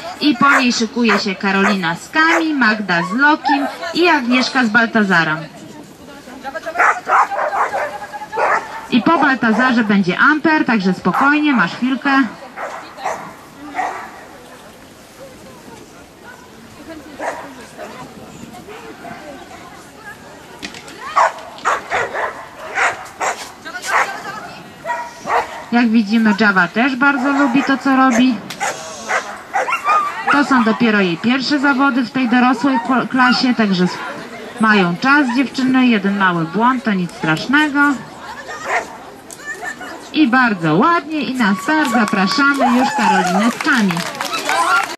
I po niej szykuje się Karolina z Kami, Magda z Lokim i Agnieszka z Baltazarem. I po Baltazarze będzie Amper, także spokojnie, masz chwilkę. Jak widzimy, Java też bardzo lubi to, co robi. To są dopiero jej pierwsze zawody w tej dorosłej klasie, także mają czas dziewczyny, jeden mały błąd, to nic strasznego. I bardzo ładnie i na start zapraszamy już Karolinę z Kami.